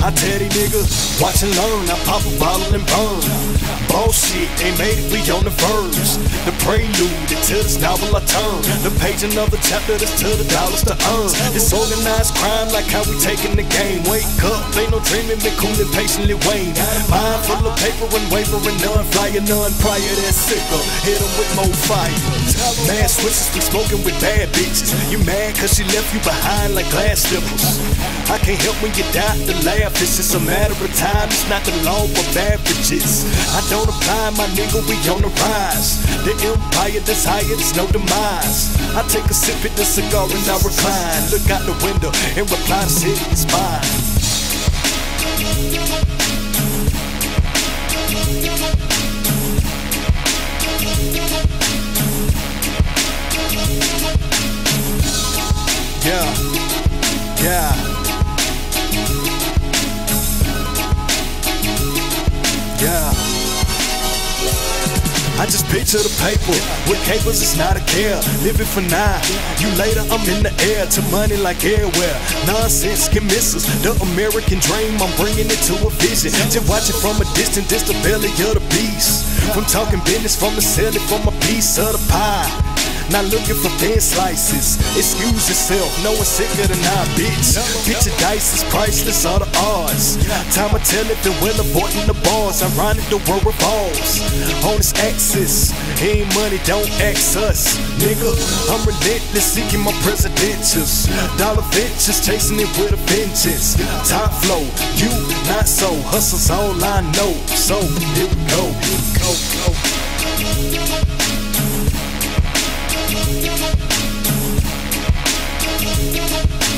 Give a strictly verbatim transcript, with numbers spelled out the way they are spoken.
I tell these niggas, watch and learn. I pop a bottle and burn. Bullshit, they made it, we on the verge. The prelude to this novel I turn. The page, another chapter that's to the dollars to earn. It's organized crime like how we taking the game. Wake up, ain't no dreaming, been cooling patiently wane. Mind full of paper and wavering, none flying, none prior, that's sicker. Hit them with more fire. Mad switches, we smoking with bad bitches. You mad cause she left you behind like glass slippers. I can't help when you die to laugh. It's just a matter of time, it's not the law of averages. I don't apply, my nigga, we on the rise. The empire desire, there's no demise. I take a sip at the cigar and I recline. Look out the window and reply, the city is mine. Yeah, yeah. Yeah. I just picture the paper with capers, it's not a care. Living for now, you later, I'm in the air. To money like everywhere. Nonsense can miss us. The American dream, I'm bringing it to a vision. Just watch it from a distance, this the belly of the beast. From talking business, from the selling, from a piece of the pie. Not looking for thin slices. Excuse yourself, no one's sicker than I, bitch. Get your dice, it's priceless, all the odds. Time I tell it, been well avoiding the bars. Ironic, the world revolves on its axis. Ain't money, don't ax us, nigga. I'm relentless, seeking my presidentials. Dollar ventures, chasing it with a vengeance. Top flow, you not so. Hustle's all I know. So here we go, go, go. We'll be right back.